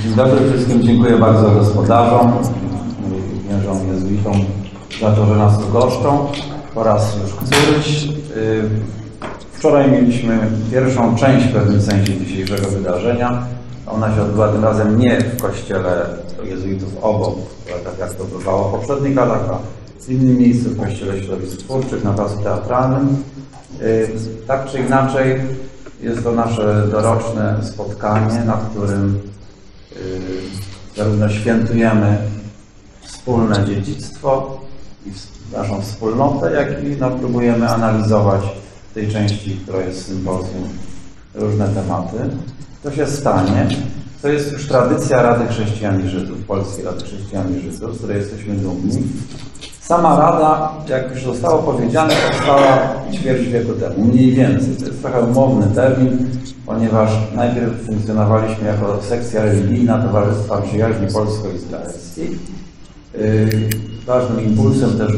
Dzień dobry wszystkim, dziękuję bardzo gospodarzom, księżom jezuitom za to, że nas tu goszczą po raz już któryś. Wczoraj mieliśmy pierwszą część w pewnym sensie dzisiejszego wydarzenia. Ona się odbyła tym razem nie w kościele jezuitów obok, tak jak to bywało w poprzednich latach, a w innym miejscu, w kościele środowisk twórczych na Placu Teatralnym. Tak czy inaczej jest to nasze doroczne spotkanie, na którym zarówno świętujemy wspólne dziedzictwo i naszą wspólnotę, jak i próbujemy analizować w tej części, która jest sympozjum, różne tematy. To się stanie. To jest już tradycja Rady Chrześcijan i Żydów, Polskiej Rady Chrześcijan i Żydów, z której jesteśmy dumni. Sama Rada, jak już zostało powiedziane, powstała ćwierć wieku temu, mniej więcej. To jest trochę umowny termin, ponieważ najpierw funkcjonowaliśmy jako sekcja religijna Towarzystwa Przyjaźni Polsko-Izraelskiej. Ważnym impulsem też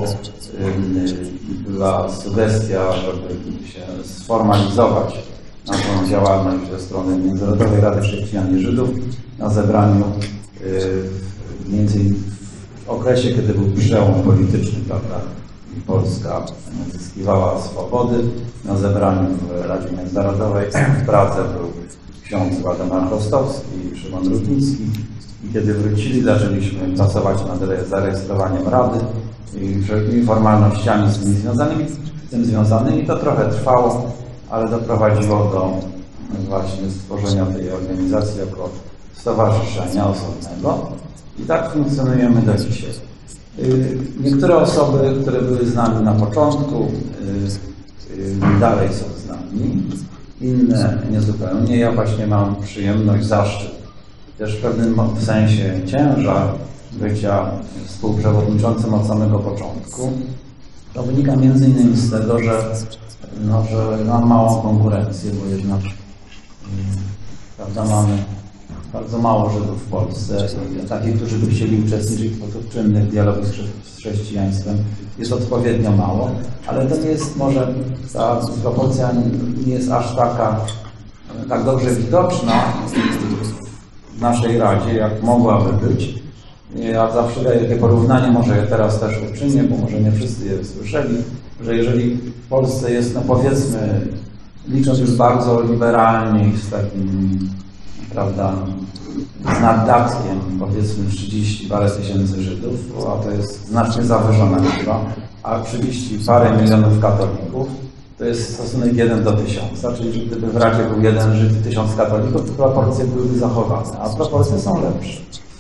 była sugestia, żeby się sformalizować naszą działalność ze strony Międzynarodowej Rady Chrześcijan i Żydów na zebraniu między innymi w okresie, kiedy był przełom polityczny, prawda, i Polska zyskiwała swobody. Na zebraniu w Radzie Międzynarodowej w Pradze był ksiądz Waldemar Chrostowski i Szymon Rudnicki. I kiedy wrócili, zaczęliśmy pracować nad zarejestrowaniem Rady i wszelkimi formalnościami z tym związanymi. To trochę trwało, ale doprowadziło do właśnie stworzenia tej organizacji jako stowarzyszenia osobnego. I tak funkcjonujemy do dzisiaj. Niektóre osoby, które były z nami na początku, dalej są z nami, inne niezupełnie. Ja właśnie mam przyjemność, zaszczyt, też w pewnym sensie ciężar bycia współprzewodniczącym od samego początku. To wynika między innymi z tego, że mam małą konkurencję, bo jednak prawda, mamy bardzo mało Żydów w Polsce i takich, którzy by chcieli uczestniczyć w sposób czynny w dialogu z chrześcijaństwem, jest odpowiednio mało, ale to nie jest, może ta proporcja nie jest aż tak dobrze widoczna w naszej Radzie, jak mogłaby być. Ja zawsze daję takie porównanie, może je teraz też uczynię, bo może nie wszyscy je słyszeli, że jeżeli w Polsce jest, no powiedzmy, licząc już bardzo liberalnie i z takim, prawda, z naddatkiem, powiedzmy 30 parę tysięcy Żydów, a to jest znacznie zawyżona liczba, a 30 parę milionów katolików, to jest stosunek 1 do 1000, czyli że gdyby w Radzie był 1 Żyd i 1000 katolików, to proporcje byłyby zachowane, a proporcje są lepsze.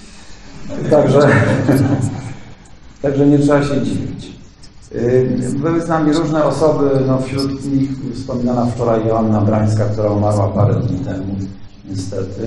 Także nie trzeba się dziwić. Były z nami różne osoby, no wśród nich wspominana wczoraj Joanna Brańska, która umarła parę dni temu, niestety.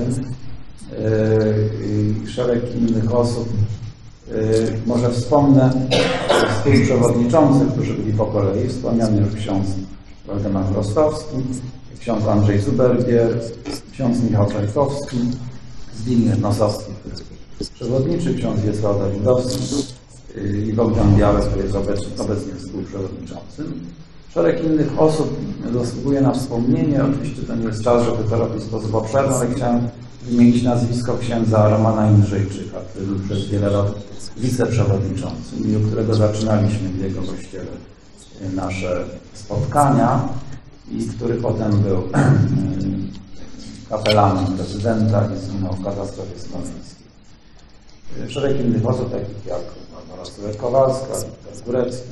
I szereg innych osób. Może wspomnę współprzewodniczących, którzy byli po kolei. Wspomniany już ksiądz Waldemar Chrostowski, ksiądz Andrzej Zubergier, ksiądz Michał Czajkowski, Zbigniew Nosowski, który jest przewodniczy, ksiądz Wiesław Dawidowski i Bogdan Biały, który jest obecnie współprzewodniczącym. Szereg innych osób zasługuje na wspomnienie. Oczywiście to nie jest czas, żeby to robić w sposób obszerny, ale chciałem wymienić nazwisko księdza Romana Jędrzejczyka, który był przez wiele lat wiceprzewodniczącym i u którego zaczynaliśmy w jego kościele nasze spotkania i który potem był kapelanem prezydenta i zginął w katastrofie smoleńskiej. Szereg innych osób, takich jak Barbara Słowek-Kowalska, Wiktor Górecki,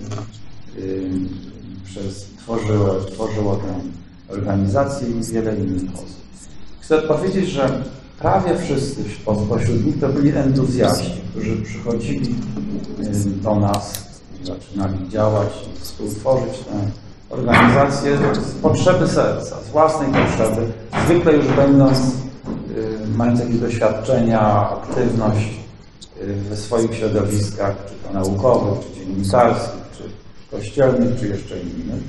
tworzyło tę organizację i wiele innych osób. Chcę powiedzieć, że prawie wszyscy pośród nich to byli entuzjaści, którzy przychodzili do nas, zaczynali działać i współtworzyć tę organizację z potrzeby serca, z własnej potrzeby, zwykle już mając jakieś doświadczenia, aktywność we swoich środowiskach, czy to naukowych, czy dziennikarskich, czy kościelnych, czy jeszcze innych,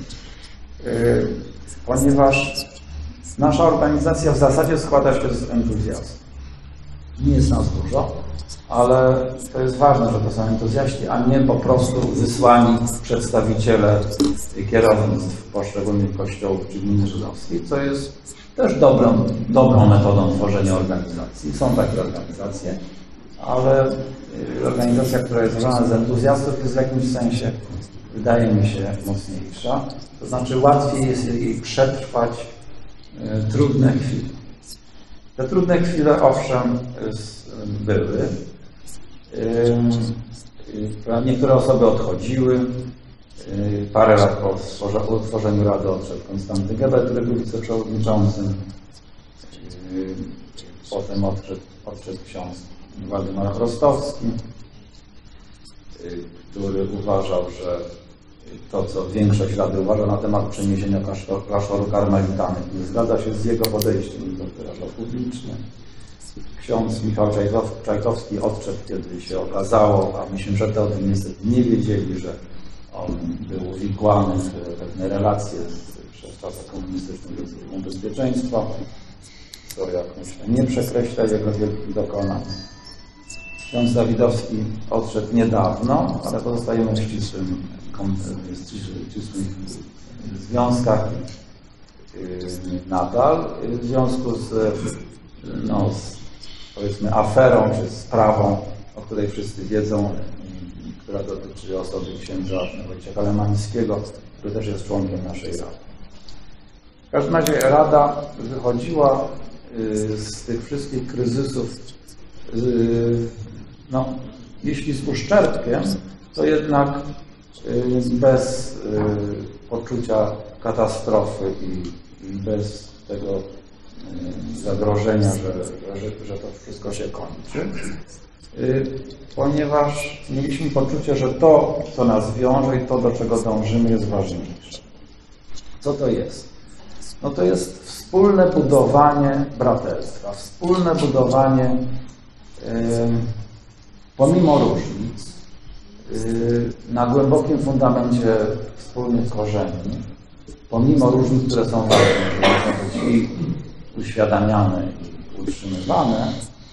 ponieważ nasza organizacja w zasadzie składa się z entuzjazmu. Nie jest nas dużo, ale to jest ważne, że to są entuzjaści, a nie po prostu wysłani przedstawiciele kierownictw poszczególnych kościołów czy gmin żydowskich, co jest też dobrą metodą tworzenia organizacji. Są takie organizacje, ale organizacja, która jest złożona z entuzjastów, jest w jakimś sensie, wydaje mi się, mocniejsza. To znaczy łatwiej jest jej przetrwać trudne chwile. Te trudne chwile, owszem, były. Niektóre osoby odchodziły. Parę lat po utworzeniu Rady odszedł Konstanty Gebel, który był wiceprzewodniczącym. Potem odszedł ksiądz Waldemar Rostowski, który uważał, że to, co większość Rady uważa na temat przeniesienia klasztoru karmelitanych, nie zgadza się z jego podejściem i to wyrażał publicznie. Ksiądz Michał Czajkowski odszedł, kiedy się okazało, a myśmy przedtem o tym niestety nie wiedzieli, że on był uwikłany w pewne relacje przez czasy komunistyczne ze Służbą Bezpieczeństwa, co, jak myślę, nie przekreśla jego wielkich dokonań. Ksiądz Dawidowski odszedł niedawno, ale pozostajemy w ścisłych związkach nadal. W związku z powiedzmy aferą czy sprawą, o której wszyscy wiedzą, która dotyczy osoby księdza Wojciecha Lemańskiego, który też jest członkiem naszej Rady. W każdym razie Rada wychodziła z tych wszystkich kryzysów, jeśli z uszczerbkiem, to jednak bez poczucia katastrofy i bez tego zagrożenia, że to wszystko się kończy, ponieważ mieliśmy poczucie, że to, co nas wiąże i to, do czego dążymy, jest ważniejsze. Co to jest? No to jest wspólne budowanie braterstwa, wspólne budowanie pomimo różnic, na głębokim fundamencie wspólnych korzeni, pomimo różnic, które są ważne, które muszą być i uświadamiane i utrzymywane,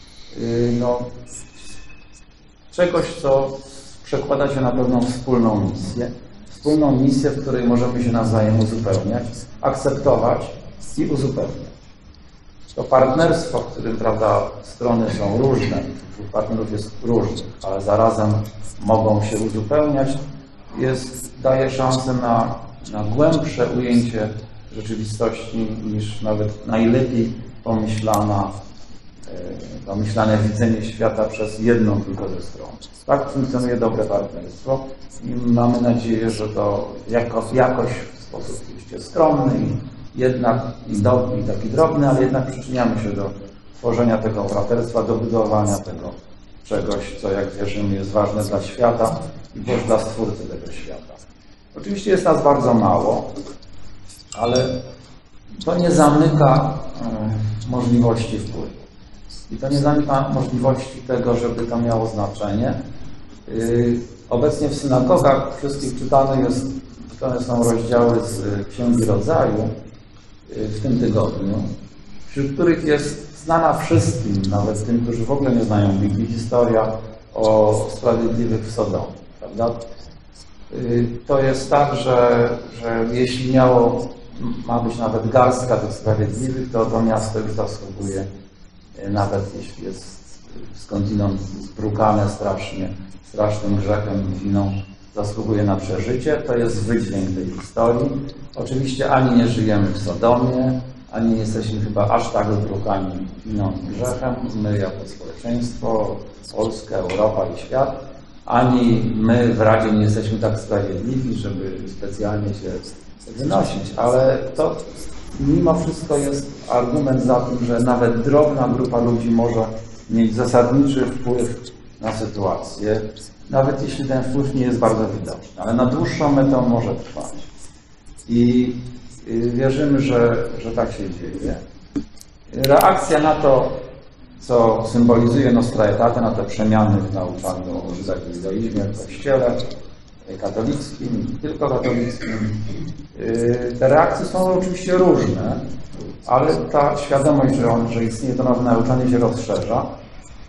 czegoś, co przekłada się na pewną wspólną misję, w której możemy się nawzajem uzupełniać, akceptować i uzupełniać. To partnerstwo, w którym, prawda, strony są różne, dwóch partnerów jest różnych, ale zarazem mogą się uzupełniać, daje szansę na głębsze ujęcie rzeczywistości niż nawet najlepiej pomyślane widzenie świata przez jedną tylko ze stron. Tak funkcjonuje dobre partnerstwo i mamy nadzieję, że to jakoś w sposób oczywiście skromny i taki drobny, ale jednak przyczyniamy się do tworzenia tego braterstwa, do budowania tego czegoś, co, jak wierzymy, jest ważne dla świata i też dla Stwórcy tego świata. Oczywiście jest nas bardzo mało, ale to nie zamyka możliwości wpływu. I to nie zamyka możliwości tego, żeby to miało znaczenie. Obecnie w synagogach wszystkich czytane są rozdziały z Księgi Rodzaju w tym tygodniu, wśród których jest znana wszystkim, nawet tym, którzy w ogóle nie znają Biblii, historia o sprawiedliwych w Sodomie, prawda? To jest tak, że jeśli ma być nawet garstka tych sprawiedliwych, to miasto już zasługuje, nawet jeśli jest skądinąd zbrukane strasznym grzechem i winą, zasługuje na przeżycie. To jest wydźwięk tej historii. Oczywiście ani nie żyjemy w Sodomie, ani nie jesteśmy chyba aż tak zbrukani winą i grzechem, my jako społeczeństwo, Polska, Europa i świat, ani my w Radzie nie jesteśmy tak sprawiedliwi, żeby specjalnie się wynosić, ale to mimo wszystko jest argument za tym, że nawet drobna grupa ludzi może mieć zasadniczy wpływ na sytuację, nawet jeśli ten wpływ nie jest bardzo widoczny, ale na dłuższą metę on może trwać. I wierzymy, że tak się dzieje. Reakcja na to, co symbolizuje Nostra Aetate, na te przemiany w nauczaniu o Żydach i judaizmie w Kościele katolickim, nie tylko katolickim. Te reakcje są oczywiście różne, ale ta świadomość, że istnieje to nowe nauczanie, się rozszerza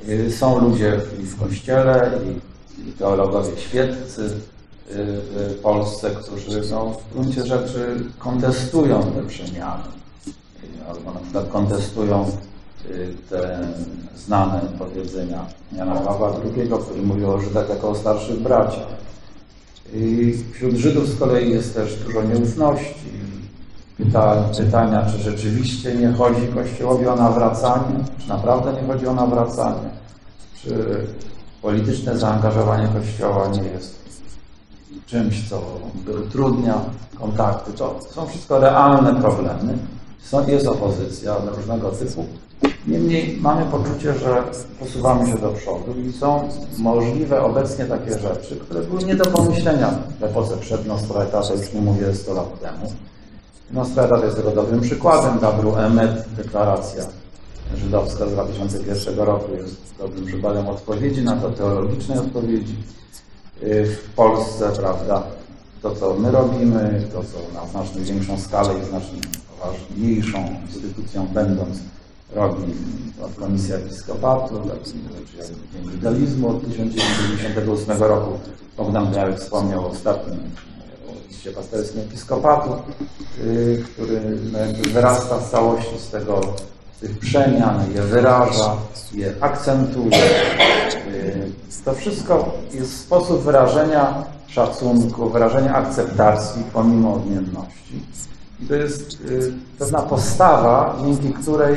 Są ludzie w Kościele i teologowie świeccy w Polsce, którzy w gruncie rzeczy kontestują te przemiany. Albo na przykład kontestują te znane powiedzenia Jana Pawła II, który mówił o Żydach jako o starszych braciach. I wśród Żydów z kolei jest też dużo nieufności. Pytania, czy rzeczywiście nie chodzi Kościołowi o nawracanie, czy naprawdę nie chodzi o nawracanie, czy polityczne zaangażowanie Kościoła nie jest czymś, co utrudnia kontakty. To są wszystko realne problemy. Jest opozycja różnego typu. Niemniej mamy poczucie, że posuwamy się do przodu i są możliwe obecnie takie rzeczy, które były nie do pomyślenia w epoce przed Nostradatem, już nie mówię 100 lat temu. Nostradat jest tego dobrym przykładem. Dabru Emet, deklaracja żydowska z 2001 roku jest dobrym przykładem odpowiedzi na to, teologicznej odpowiedzi. W Polsce, prawda, to co my robimy, to co na znacznie większą skalę i znacznie poważniejszą instytucją będąc robi Komisja Episkopatu, czy Dzień Legalizmu od 1998 roku. Bogdan Białek wspomniał o ostatnim liście pasterskim Episkopatu, który wyrasta z całości z tych przemian, je wyraża, je akcentuje. To wszystko jest sposób wyrażenia szacunku, wyrażenia akceptacji pomimo odmienności. I to jest pewna postawa, dzięki której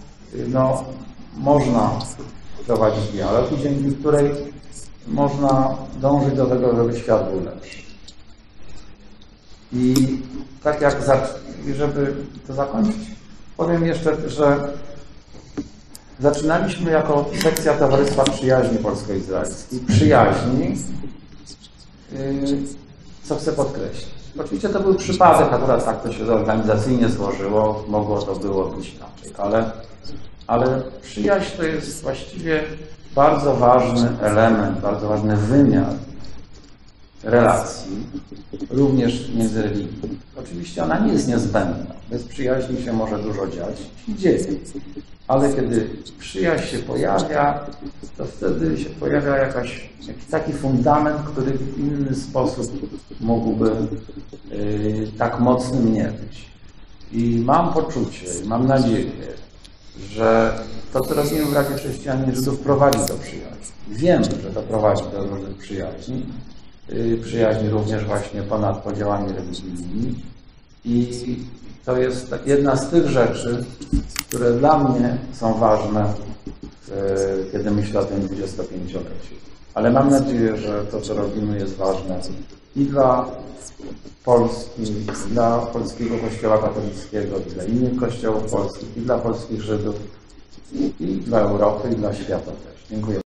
można prowadzić dialog i dzięki której można dążyć do tego, żeby świat był lepszy. I tak jak żeby to zakończyć, powiem jeszcze, że zaczynaliśmy jako sekcja Towarzystwa Przyjaźni Polsko-Izraelskiej. Przyjaźni, co chcę podkreślić. Oczywiście to był przypadek, akurat tak to się organizacyjnie złożyło, mogło to było być inaczej, ale przyjaźń to jest właściwie bardzo ważny element, bardzo ważny wymiar relacji, również międzyreligijnych. Oczywiście ona nie jest niezbędna. Bez przyjaźni się może dużo dziać i dzieje. Ale kiedy przyjaźń się pojawia, to wtedy się pojawia jakiś taki fundament, który w inny sposób mógłby tak mocnym nie być. I mam poczucie, mam nadzieję, że to, co robimy w Radzie Chrześcijan i Żydów, prowadzi do przyjaźni. Wiemy, że to prowadzi do różnych przyjaźni. Przyjaźni również właśnie ponad podziałami religijnymi. I to jest jedna z tych rzeczy, które dla mnie są ważne, kiedy myślę o tym 25-leciu. Ale mam nadzieję, że to, co robimy, jest ważne i dla Polski, i dla polskiego Kościoła katolickiego, i dla innych kościołów polskich, i dla polskich Żydów, i dla Europy, i dla świata też. Dziękuję.